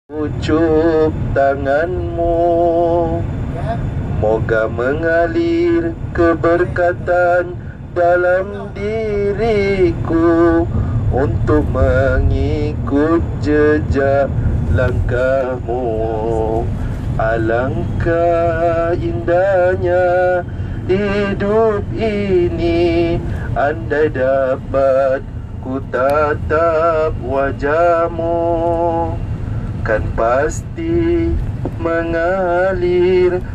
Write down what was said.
Ucup tanganmu, moga mengalir keberkatan dalam diriku untuk mengikut jejak langkahmu. Alangkah indahnya hidup ini andai dapat ku tatap wajahmu, kan pasti mengalir